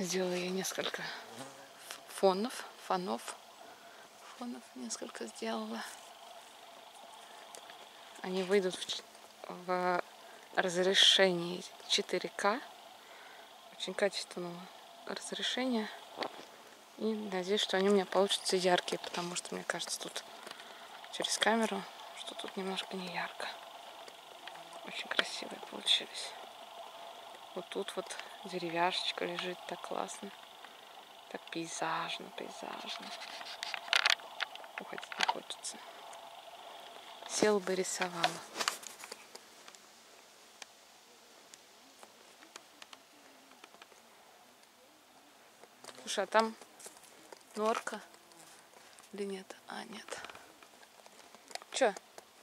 Сделала я несколько фонов несколько сделала. Они выйдут в разрешении 4К. Очень качественного разрешения. И надеюсь, что они у меня получатся яркие, потому что, мне кажется, тут через камеру, что тут немножко не ярко. Очень красивые получились. Вот тут вот деревяшечка лежит, так классно. Так пейзажно. Уходить не хочется. Сел бы, рисовала. Слушай, а там норка или нет? А, нет. Чё?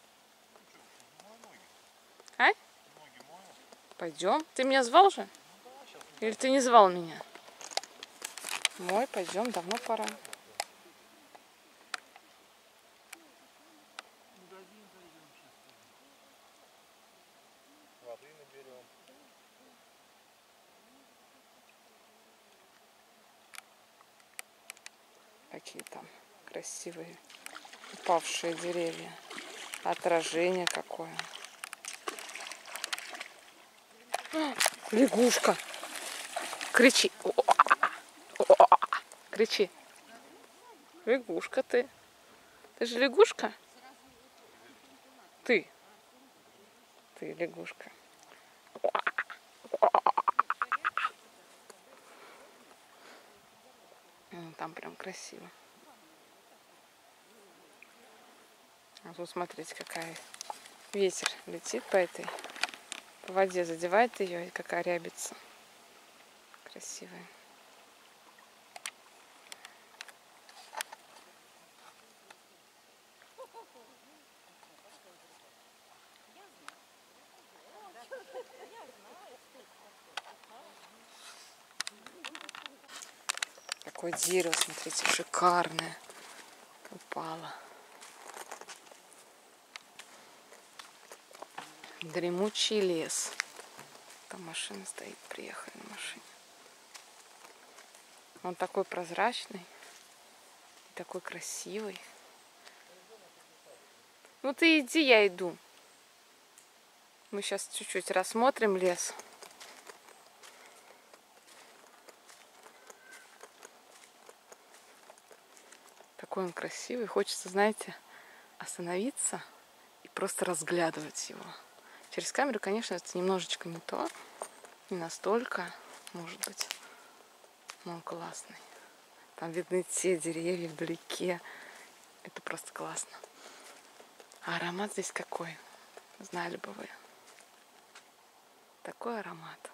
А? Пойдем. Ты меня звал же? Или ты не звал меня? Мой, пойдем, давно пора. Воды наберем. Какие там красивые упавшие деревья. Отражение какое. Лягушка. Кричи. Кричи. Лягушка ты. Ты же лягушка? Ты лягушка. Там прям красиво. А тут смотрите, какая ветер летит по этой по воде, задевает ее, и какая рябится. Красивая. Какое дерево, смотрите, шикарное. Упало. Дремучий лес. Там машина стоит, приехали на машине. Он такой прозрачный, такой красивый. Ну ты иди, я иду. Мы сейчас чуть-чуть рассмотрим лес. Такой он красивый. Хочется, знаете, остановиться и просто разглядывать его. Через камеру, конечно, это немножечко не то. Не настолько, может быть. Но он классный. Там видны те деревья вдалеке. Это просто классно. А аромат здесь какой? Знали бы вы. Такой аромат.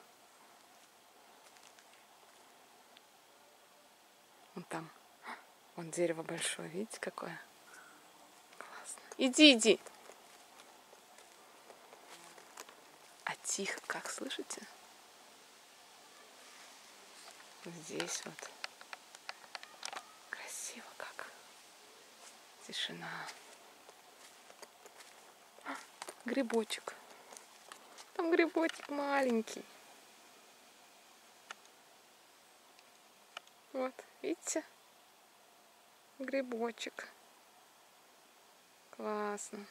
Вон там. Вон дерево большое. Видите, какое? Классно. Иди. А тихо, как слышите? Здесь вот. Красиво как. Тишина. Грибочек. Там грибочек маленький. Вот, видите? Грибочек. Классно.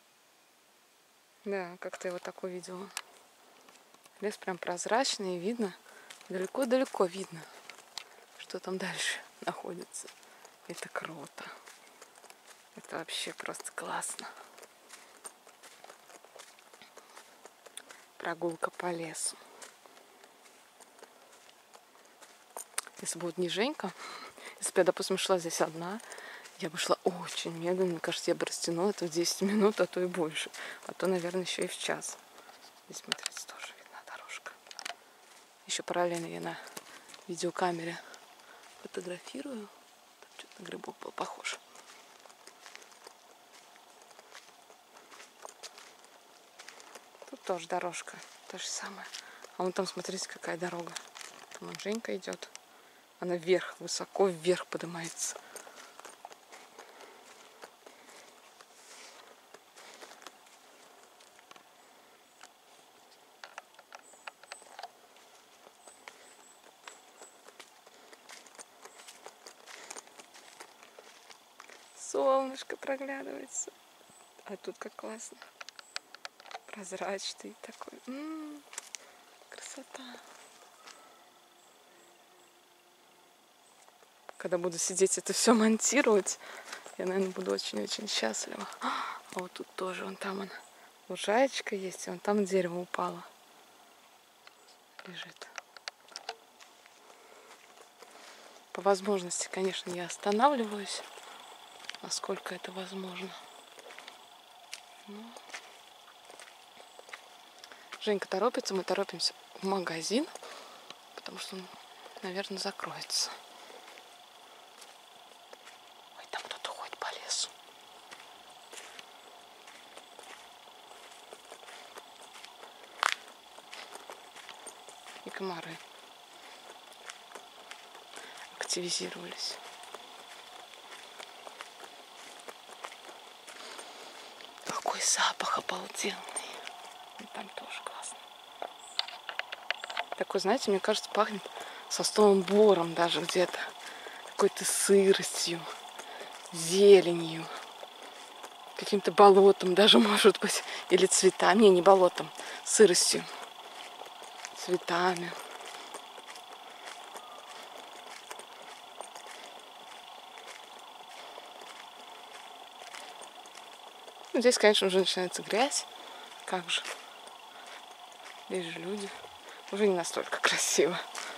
Да, как-то я его так увидела. Лес прям прозрачный, и видно, далеко-далеко видно, что там дальше находится. Это круто. Это вообще просто классно. Прогулка по лесу. Если бы вот не Женька, если бы я, допустим, шла здесь одна, я бы шла очень медленно. Мне кажется, я бы растянула это в 10 минут, а то и больше. А то, наверное, еще и в час. Здесь, смотрите, тоже видна дорожка. Еще параллельно я на видеокамере фотографирую. Там что-то на грибок был похож. Тут тоже дорожка. То же самое. А вон там, смотрите, какая дорога. Там вон Женька идет. Она вверх, высоко вверх поднимается. солнышко проглядывается. А тут как классно. Прозрачный такой. Красота. Когда буду сидеть это все монтировать, я, наверное, буду очень-очень счастлива. А вот тут тоже, вон там лужаечка есть, и вон там дерево упало. Лежит. По возможности, конечно, я останавливаюсь, насколько это возможно. Женька торопится, мы торопимся в магазин, потому что он, наверное, закроется. Ой, там кто-то ходит по лесу. И комары активизировались. Какой запах обалденный. И там тоже классно. Такой, знаете, мне кажется, пахнет сосновым бором даже где-то. Какой-то сыростью, зеленью, каким-то болотом даже, может быть. Или цветами. Не болотом, сыростью, цветами. Здесь, конечно, уже начинается грязь. Как же. Здесь же люди. Уже не настолько красиво.